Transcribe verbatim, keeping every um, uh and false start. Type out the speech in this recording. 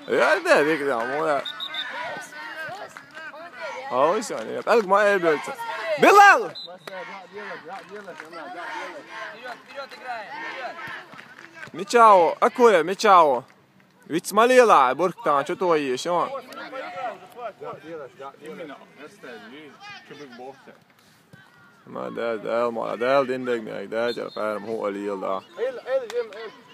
Ja, det är riktigt mål. Ja, så är det. Allt man är bult. Bilal! Мечао, акуя, Мечао. Ведь смолила, бурктан, что то есть, он. ما ده ده ما ده ده دين ده ده جا فارم هو اللي يلا